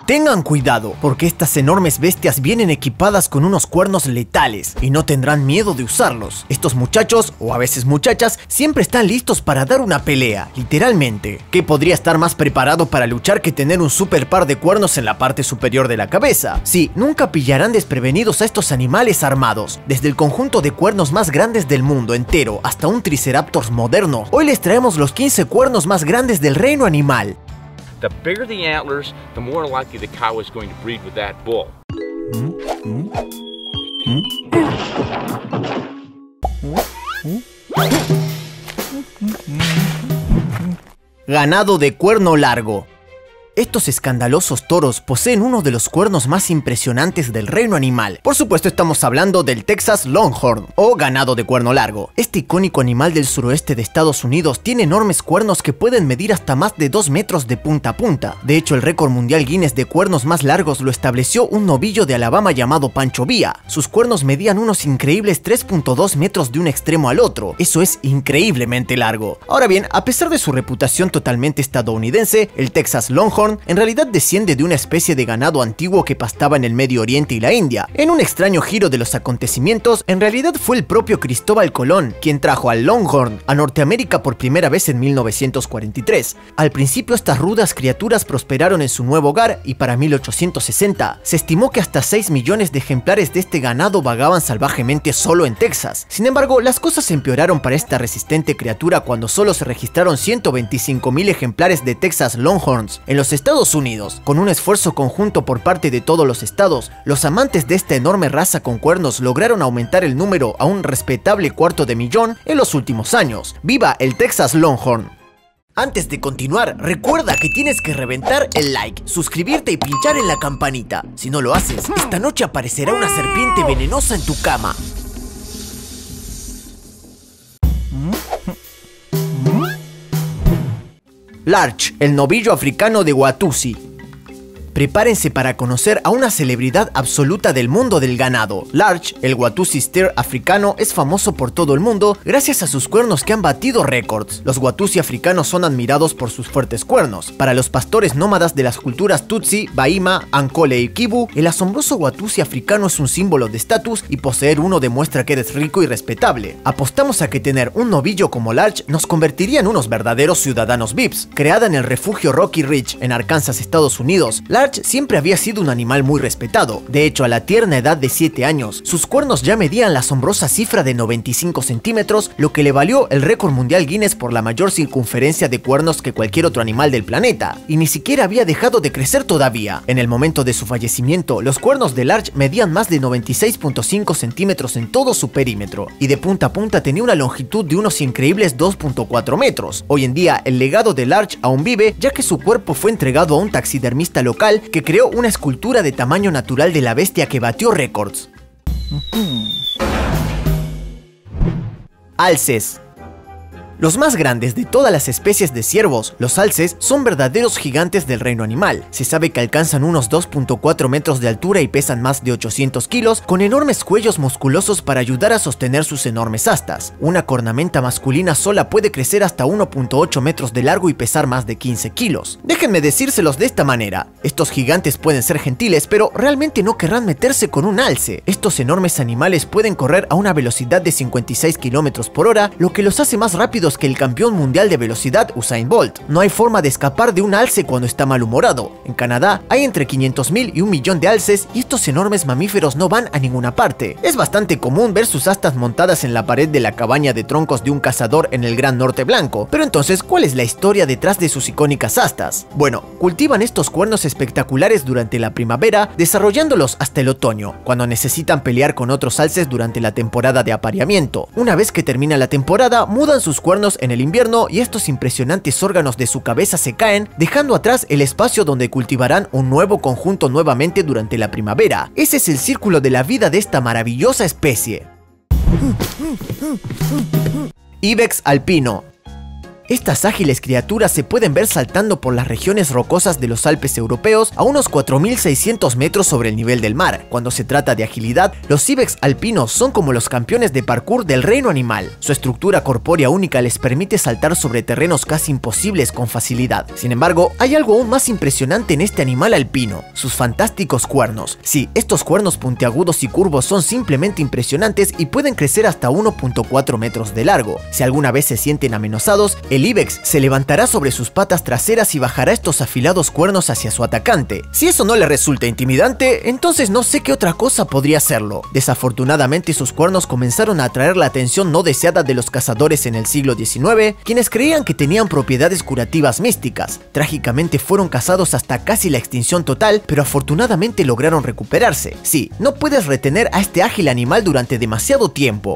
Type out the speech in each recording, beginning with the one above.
Tengan cuidado, porque estas enormes bestias vienen equipadas con unos cuernos letales y no tendrán miedo de usarlos. Estos muchachos, o a veces muchachas, siempre están listos para dar una pelea, literalmente. ¿Qué podría estar más preparado para luchar que tener un super par de cuernos en la parte superior de la cabeza? Sí, nunca pillarán desprevenidos a estos animales armados. Desde el conjunto de cuernos más grandes del mundo entero hasta un Triceratops moderno, hoy les traemos los 15 cuernos más grandes del reino animal. The bigger the antlers, the more likely the cow is going to breed with that bull. Ganado de cuerno largo. Estos escandalosos toros poseen uno de los cuernos más impresionantes del reino animal. Por supuesto estamos hablando del Texas Longhorn, o ganado de cuerno largo. Este icónico animal del suroeste de Estados Unidos tiene enormes cuernos que pueden medir hasta más de 2 metros de punta a punta. De hecho, el récord mundial Guinness de cuernos más largos lo estableció un novillo de Alabama llamado Pancho Villa. Sus cuernos medían unos increíbles 3.2 metros de un extremo al otro. Eso es increíblemente largo. Ahora bien, a pesar de su reputación totalmente estadounidense, el Texas Longhorn en realidad desciende de una especie de ganado antiguo que pastaba en el Medio Oriente y la India. En un extraño giro de los acontecimientos, en realidad fue el propio Cristóbal Colón quien trajo al Longhorn a Norteamérica por primera vez en 1943. Al principio estas rudas criaturas prosperaron en su nuevo hogar y para 1860 se estimó que hasta 6 millones de ejemplares de este ganado vagaban salvajemente solo en Texas. Sin embargo, las cosas empeoraron para esta resistente criatura cuando solo se registraron 125,000 ejemplares de Texas Longhorns en los Estados Unidos. Con un esfuerzo conjunto por parte de todos los estados, los amantes de esta enorme raza con cuernos lograron aumentar el número a un respetable 250,000 en los últimos años. ¡Viva el Texas Longhorn! Antes de continuar, recuerda que tienes que reventar el like, suscribirte y pinchar en la campanita. Si no lo haces, esta noche aparecerá una serpiente venenosa en tu cama. Larch, el novillo africano de Watusi. Prepárense para conocer a una celebridad absoluta del mundo del ganado. Larch, el Watusi Steer africano, es famoso por todo el mundo gracias a sus cuernos que han batido récords. Los Watusi africanos son admirados por sus fuertes cuernos. Para los pastores nómadas de las culturas Tutsi, Baima, Ankole y Kivu, el asombroso Watusi africano es un símbolo de estatus y poseer uno demuestra que eres rico y respetable. Apostamos a que tener un novillo como Larch nos convertiría en unos verdaderos ciudadanos VIPs. Creada en el refugio Rocky Ridge en Arkansas, Estados Unidos, Larch siempre había sido un animal muy respetado. De hecho, a la tierna edad de 7 años, sus cuernos ya medían la asombrosa cifra de 95 centímetros, lo que le valió el récord mundial Guinness por la mayor circunferencia de cuernos que cualquier otro animal del planeta. Y ni siquiera había dejado de crecer todavía. En el momento de su fallecimiento, los cuernos de Larch medían más de 96.5 centímetros en todo su perímetro, y de punta a punta tenía una longitud de unos increíbles 2.4 metros. Hoy en día, el legado de Larch aún vive, ya que su cuerpo fue entregado a un taxidermista local que creó una escultura de tamaño natural de la bestia que batió récords. Alces. Los más grandes de todas las especies de ciervos, los alces, son verdaderos gigantes del reino animal. Se sabe que alcanzan unos 2.4 metros de altura y pesan más de 800 kilos, con enormes cuellos musculosos para ayudar a sostener sus enormes astas. Una cornamenta masculina sola puede crecer hasta 1.8 metros de largo y pesar más de 15 kilos. Déjenme decírselos de esta manera: estos gigantes pueden ser gentiles, pero realmente no querrán meterse con un alce. Estos enormes animales pueden correr a una velocidad de 56 kilómetros por hora, lo que los hace más rápidos que el campeón mundial de velocidad Usain Bolt. No hay forma de escapar de un alce cuando está malhumorado. En Canadá hay entre 500,000 y 1.000.000 de alces y estos enormes mamíferos no van a ninguna parte. Es bastante común ver sus astas montadas en la pared de la cabaña de troncos de un cazador en el Gran Norte Blanco. Pero entonces, ¿cuál es la historia detrás de sus icónicas astas? Bueno, cultivan estos cuernos espectaculares durante la primavera, desarrollándolos hasta el otoño, cuando necesitan pelear con otros alces durante la temporada de apareamiento. Una vez que termina la temporada, mudan sus cuernos en el invierno y estos impresionantes órganos de su cabeza se caen, dejando atrás el espacio donde cultivarán un nuevo conjunto nuevamente durante la primavera. Ese es el círculo de la vida de esta maravillosa especie. Ibex alpino. Estas ágiles criaturas se pueden ver saltando por las regiones rocosas de los Alpes europeos a unos 4.600 metros sobre el nivel del mar. Cuando se trata de agilidad, los ibex alpinos son como los campeones de parkour del reino animal. Su estructura corpórea única les permite saltar sobre terrenos casi imposibles con facilidad. Sin embargo, hay algo aún más impresionante en este animal alpino: sus fantásticos cuernos. Sí, estos cuernos puntiagudos y curvos son simplemente impresionantes y pueden crecer hasta 1.4 metros de largo. Si alguna vez se sienten amenazados, el ibex se levantará sobre sus patas traseras y bajará estos afilados cuernos hacia su atacante. Si eso no le resulta intimidante, entonces no sé qué otra cosa podría hacerlo. Desafortunadamente, sus cuernos comenzaron a atraer la atención no deseada de los cazadores en el siglo XIX, quienes creían que tenían propiedades curativas místicas. Trágicamente fueron cazados hasta casi la extinción total, pero afortunadamente lograron recuperarse. Sí, no puedes retener a este ágil animal durante demasiado tiempo.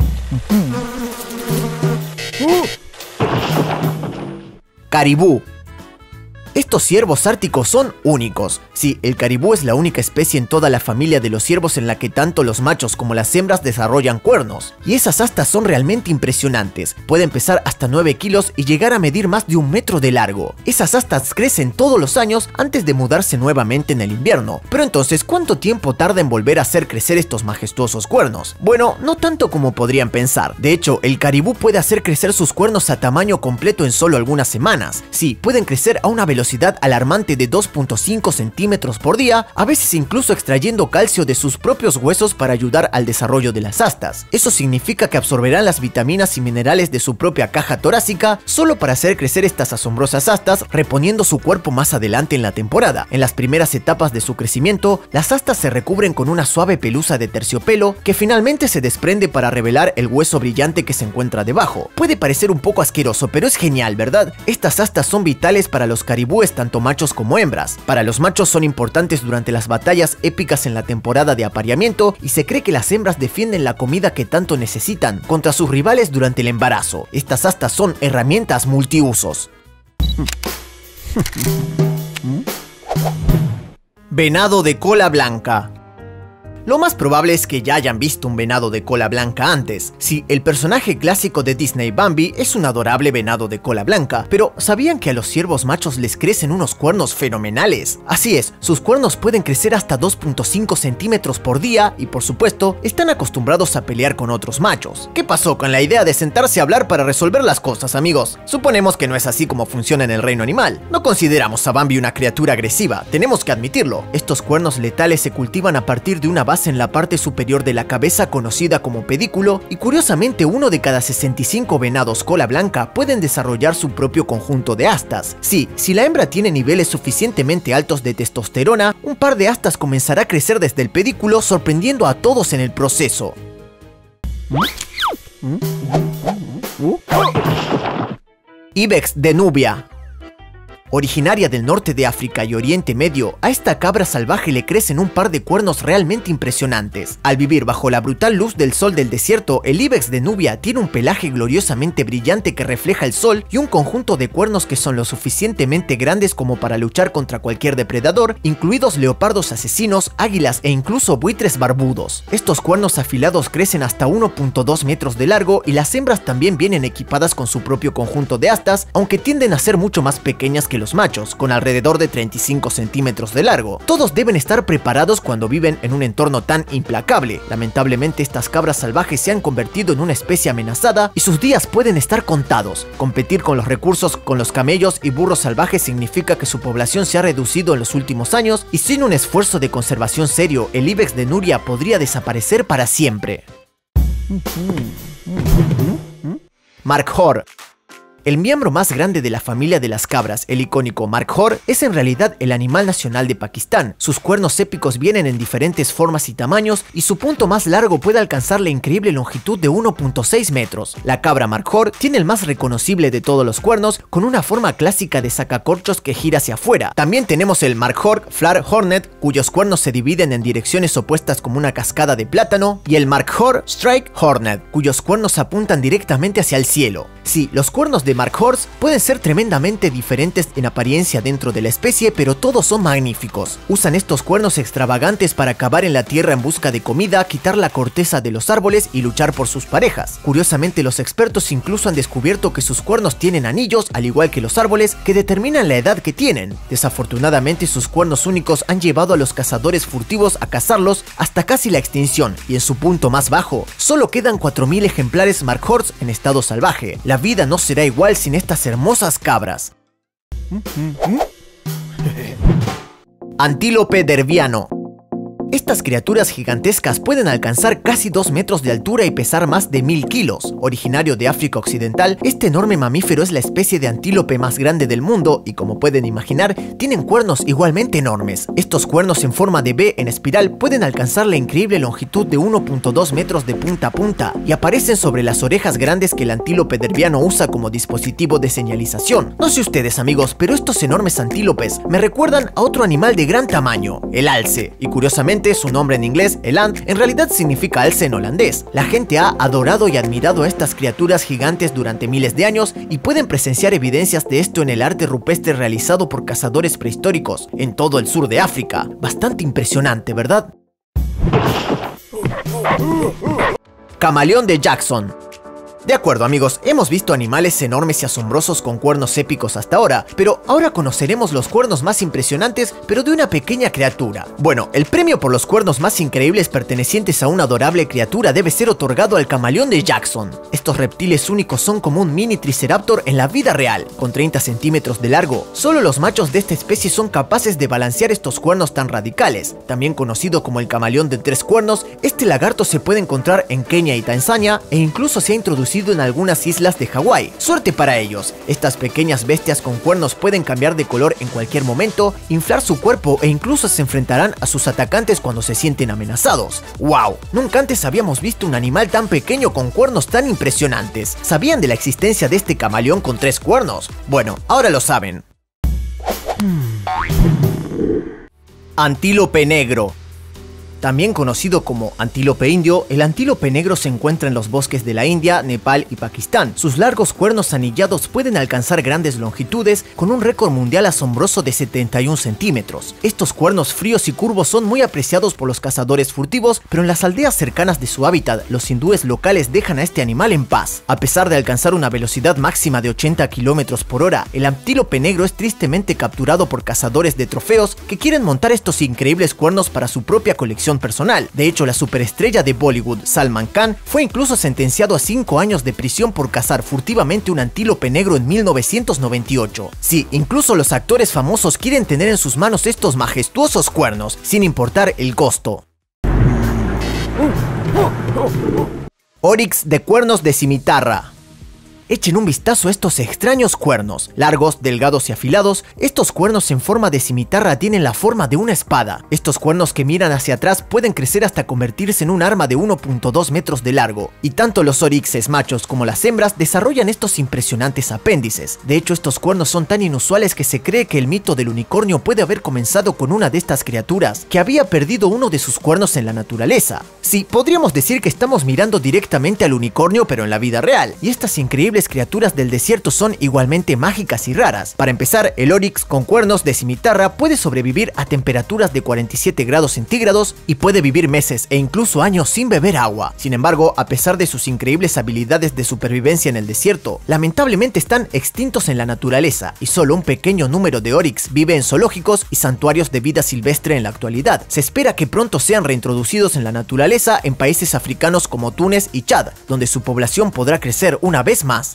Caribú. Estos ciervos árticos son únicos. Sí, el caribú es la única especie en toda la familia de los ciervos en la que tanto los machos como las hembras desarrollan cuernos. Y esas astas son realmente impresionantes. Pueden pesar hasta 9 kilos y llegar a medir más de 1 metro de largo. Esas astas crecen todos los años antes de mudarse nuevamente en el invierno. Pero entonces, ¿cuánto tiempo tarda en volver a hacer crecer estos majestuosos cuernos? Bueno, no tanto como podrían pensar. De hecho, el caribú puede hacer crecer sus cuernos a tamaño completo en solo algunas semanas. Sí, pueden crecer a una velocidad alarmante de 2.5 centímetros por día, a veces incluso extrayendo calcio de sus propios huesos para ayudar al desarrollo de las astas. Eso significa que absorberán las vitaminas y minerales de su propia caja torácica solo para hacer crecer estas asombrosas astas, reponiendo su cuerpo más adelante en la temporada. En las primeras etapas de su crecimiento, las astas se recubren con una suave pelusa de terciopelo que finalmente se desprende para revelar el hueso brillante que se encuentra debajo. Puede parecer un poco asqueroso, pero es genial, ¿verdad? Estas astas son vitales para los caribúes tanto machos como hembras. Para los machos son importantes durante las batallas épicas en la temporada de apareamiento, y se cree que las hembras defienden la comida que tanto necesitan contra sus rivales durante el embarazo. Estas astas son herramientas multiusos. Venado de cola blanca. Lo más probable es que ya hayan visto un venado de cola blanca antes. Sí, el personaje clásico de Disney, Bambi, es un adorable venado de cola blanca, pero ¿sabían que a los ciervos machos les crecen unos cuernos fenomenales? Así es, sus cuernos pueden crecer hasta 2.5 centímetros por día y, por supuesto, están acostumbrados a pelear con otros machos. ¿Qué pasó con la idea de sentarse a hablar para resolver las cosas, amigos? Suponemos que no es así como funciona en el reino animal. No consideramos a Bambi una criatura agresiva, tenemos que admitirlo. Estos cuernos letales se cultivan a partir de una base en la parte superior de la cabeza conocida como pedículo, y curiosamente 1 de cada 65 venados cola blanca pueden desarrollar su propio conjunto de astas. Sí, si la hembra tiene niveles suficientemente altos de testosterona, un par de astas comenzará a crecer desde el pedículo, sorprendiendo a todos en el proceso. Ibex de Nubia. Originaria del norte de África y Oriente Medio, a esta cabra salvaje le crecen un par de cuernos realmente impresionantes. Al vivir bajo la brutal luz del sol del desierto, el ibex de Nubia tiene un pelaje gloriosamente brillante que refleja el sol y un conjunto de cuernos que son lo suficientemente grandes como para luchar contra cualquier depredador, incluidos leopardos asesinos, águilas e incluso buitres barbudos. Estos cuernos afilados crecen hasta 1.2 metros de largo, y las hembras también vienen equipadas con su propio conjunto de astas, aunque tienden a ser mucho más pequeñas que los machos, con alrededor de 35 centímetros de largo. Todos deben estar preparados cuando viven en un entorno tan implacable. Lamentablemente, estas cabras salvajes se han convertido en una especie amenazada y sus días pueden estar contados. Competir con los recursos con los camellos y burros salvajes significa que su población se ha reducido en los últimos años, y sin un esfuerzo de conservación serio, el ibex de Nubia podría desaparecer para siempre. Markhor. El miembro más grande de la familia de las cabras, el icónico Markhor, es en realidad el animal nacional de Pakistán. Sus cuernos épicos vienen en diferentes formas y tamaños, y su punto más largo puede alcanzar la increíble longitud de 1.6 metros. La cabra Markhor tiene el más reconocible de todos los cuernos, con una forma clásica de sacacorchos que gira hacia afuera. También tenemos el Markhor Flower Hornet, cuyos cuernos se dividen en direcciones opuestas como una cascada de plátano, y el Markhor Strike Hornet, cuyos cuernos apuntan directamente hacia el cielo. Sí, los cuernos de de Markhorst pueden ser tremendamente diferentes en apariencia dentro de la especie, pero todos son magníficos. Usan estos cuernos extravagantes para cavar en la tierra en busca de comida, quitar la corteza de los árboles y luchar por sus parejas. Curiosamente, los expertos incluso han descubierto que sus cuernos tienen anillos, al igual que los árboles, que determinan la edad que tienen. Desafortunadamente, sus cuernos únicos han llevado a los cazadores furtivos a cazarlos hasta casi la extinción, y en su punto más bajo, solo quedan 4000 ejemplares Markhorst en estado salvaje. La vida no será igual sin estas hermosas cabras. Antílope derbiano. Estas criaturas gigantescas pueden alcanzar casi 2 metros de altura y pesar más de 1000 kilos. Originario de África Occidental, este enorme mamífero es la especie de antílope más grande del mundo y, como pueden imaginar, tienen cuernos igualmente enormes. Estos cuernos en forma de V en espiral pueden alcanzar la increíble longitud de 1.2 metros de punta a punta y aparecen sobre las orejas grandes que el antílope derbiano usa como dispositivo de señalización. No sé ustedes, amigos, pero estos enormes antílopes me recuerdan a otro animal de gran tamaño, el alce, y curiosamente su nombre en inglés, eland, en realidad significa alce en holandés. La gente ha adorado y admirado a estas criaturas gigantes durante miles de años y pueden presenciar evidencias de esto en el arte rupestre realizado por cazadores prehistóricos en todo el sur de África. Bastante impresionante, ¿verdad? Camaleón de Jackson. De acuerdo, amigos, hemos visto animales enormes y asombrosos con cuernos épicos hasta ahora, pero ahora conoceremos los cuernos más impresionantes, pero de una pequeña criatura. Bueno, el premio por los cuernos más increíbles pertenecientes a una adorable criatura debe ser otorgado al camaleón de Jackson. Estos reptiles únicos son como un mini triceraptor en la vida real, con 30 centímetros de largo. Solo los machos de esta especie son capaces de balancear estos cuernos tan radicales. También conocido como el camaleón de 3 cuernos, este lagarto se puede encontrar en Kenia y Tanzania e incluso se ha introducido en algunas islas de Hawái. Suerte para ellos. Estas pequeñas bestias con cuernos pueden cambiar de color en cualquier momento, inflar su cuerpo e incluso se enfrentarán a sus atacantes cuando se sienten amenazados. ¡Wow! Nunca antes habíamos visto un animal tan pequeño con cuernos tan impresionantes. ¿Sabían de la existencia de este camaleón con 3 cuernos? Bueno, ahora lo saben. Antílope negro. También conocido como antílope indio, el antílope negro se encuentra en los bosques de la India, Nepal y Pakistán. Sus largos cuernos anillados pueden alcanzar grandes longitudes con un récord mundial asombroso de 71 centímetros. Estos cuernos fríos y curvos son muy apreciados por los cazadores furtivos, pero en las aldeas cercanas de su hábitat, los hindúes locales dejan a este animal en paz. A pesar de alcanzar una velocidad máxima de 80 km por hora, el antílope negro es tristemente capturado por cazadores de trofeos que quieren montar estos increíbles cuernos para su propia colección personal. De hecho, la superestrella de Bollywood, Salman Khan, fue incluso sentenciado a 5 años de prisión por cazar furtivamente un antílope negro en 1998. Sí, incluso los actores famosos quieren tener en sus manos estos majestuosos cuernos, sin importar el costo. Oryx de cuernos de cimitarra. Echen un vistazo a estos extraños cuernos. Largos, delgados y afilados, estos cuernos en forma de cimitarra tienen la forma de una espada. Estos cuernos que miran hacia atrás pueden crecer hasta convertirse en un arma de 1.2 metros de largo. Y tanto los oryxes machos como las hembras desarrollan estos impresionantes apéndices. De hecho, estos cuernos son tan inusuales que se cree que el mito del unicornio puede haber comenzado con una de estas criaturas, que había perdido uno de sus cuernos en la naturaleza. Sí, podríamos decir que estamos mirando directamente al unicornio, pero en la vida real. Y estas increíbles criaturas del desierto son igualmente mágicas y raras. Para empezar, el oryx con cuernos de cimitarra puede sobrevivir a temperaturas de 47 grados centígrados y puede vivir meses e incluso años sin beber agua. Sin embargo, a pesar de sus increíbles habilidades de supervivencia en el desierto, lamentablemente están extintos en la naturaleza y solo un pequeño número de oryx vive en zoológicos y santuarios de vida silvestre en la actualidad. Se espera que pronto sean reintroducidos en la naturaleza en países africanos como Túnez y Chad, donde su población podrá crecer una vez más.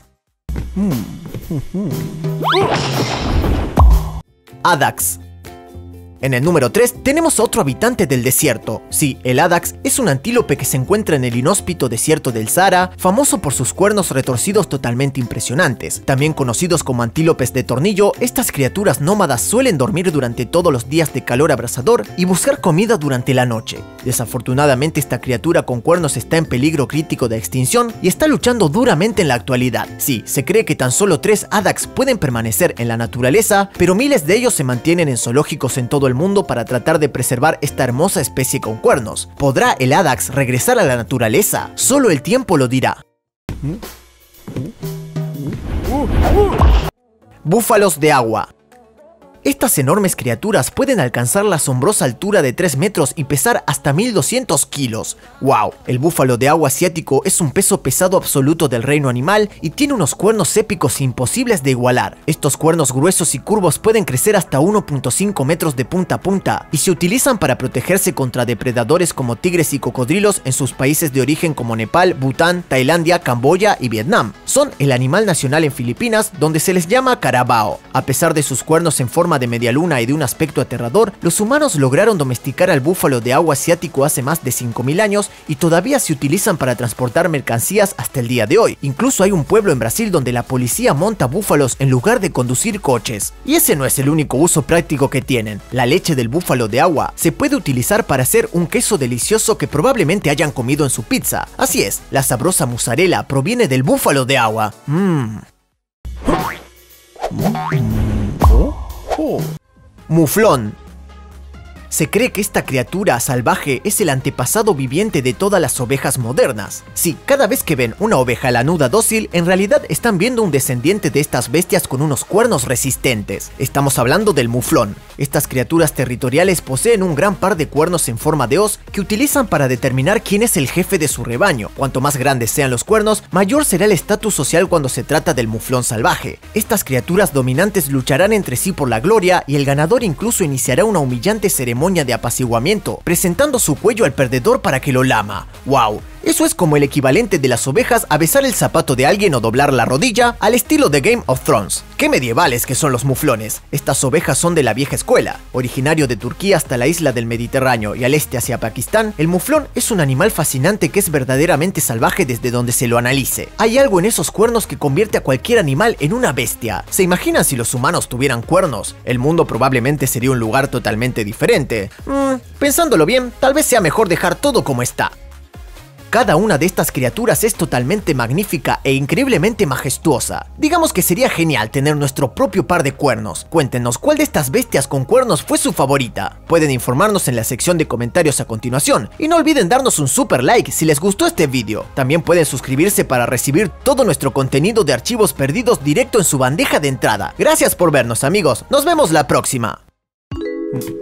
Adax. En el número 3 tenemos a otro habitante del desierto. Sí, el Adax es un antílope que se encuentra en el inhóspito desierto del Sahara, famoso por sus cuernos retorcidos totalmente impresionantes. También conocidos como antílopes de tornillo, estas criaturas nómadas suelen dormir durante todos los días de calor abrasador y buscar comida durante la noche. Desafortunadamente, esta criatura con cuernos está en peligro crítico de extinción y está luchando duramente en la actualidad. Sí, se cree que tan solo 3 Adax pueden permanecer en la naturaleza, pero miles de ellos se mantienen en zoológicos en todo el mundo para tratar de preservar esta hermosa especie con cuernos. ¿Podrá el Adax regresar a la naturaleza? Solo el tiempo lo dirá. Búfalos de agua. Estas enormes criaturas pueden alcanzar la asombrosa altura de 3 metros y pesar hasta 1200 kilos. ¡Wow! El búfalo de agua asiático es un peso pesado absoluto del reino animal y tiene unos cuernos épicos imposibles de igualar. Estos cuernos gruesos y curvos pueden crecer hasta 1.5 metros de punta a punta y se utilizan para protegerse contra depredadores como tigres y cocodrilos en sus países de origen como Nepal, Bután, Tailandia, Camboya y Vietnam. Son el animal nacional en Filipinas, donde se les llama carabao. A pesar de sus cuernos en forma de media luna y de un aspecto aterrador, los humanos lograron domesticar al búfalo de agua asiático hace más de 5000 años y todavía se utilizan para transportar mercancías hasta el día de hoy. Incluso hay un pueblo en Brasil donde la policía monta búfalos en lugar de conducir coches. Y ese no es el único uso práctico que tienen. La leche del búfalo de agua se puede utilizar para hacer un queso delicioso que probablemente hayan comido en su pizza. Así es, la sabrosa mozzarella proviene del búfalo de agua. Muflón. Se cree que esta criatura salvaje es el antepasado viviente de todas las ovejas modernas. Sí, cada vez que ven una oveja lanuda dócil, en realidad están viendo un descendiente de estas bestias con unos cuernos resistentes. Estamos hablando del muflón. Estas criaturas territoriales poseen un gran par de cuernos en forma de hoz que utilizan para determinar quién es el jefe de su rebaño. Cuanto más grandes sean los cuernos, mayor será el estatus social cuando se trata del muflón salvaje. Estas criaturas dominantes lucharán entre sí por la gloria y el ganador incluso iniciará una humillante ceremonia de apaciguamiento, presentando su cuello al perdedor para que lo lama. ¡Wow! Eso es como el equivalente de las ovejas a besar el zapato de alguien o doblar la rodilla al estilo de Game of Thrones. ¡Qué medievales que son los muflones! Estas ovejas son de la vieja escuela. Originario de Turquía hasta la isla del Mediterráneo y al este hacia Pakistán, el muflón es un animal fascinante que es verdaderamente salvaje desde donde se lo analice. Hay algo en esos cuernos que convierte a cualquier animal en una bestia. ¿Se imaginan si los humanos tuvieran cuernos? El mundo probablemente sería un lugar totalmente diferente. Pensándolo bien, tal vez sea mejor dejar todo como está. Cada una de estas criaturas es totalmente magnífica e increíblemente majestuosa. Digamos que sería genial tener nuestro propio par de cuernos. Cuéntenos cuál de estas bestias con cuernos fue su favorita. Pueden informarnos en la sección de comentarios a continuación. Y no olviden darnos un super like si les gustó este video. También pueden suscribirse para recibir todo nuestro contenido de archivos perdidos directo en su bandeja de entrada. Gracias por vernos, amigos. Nos vemos la próxima.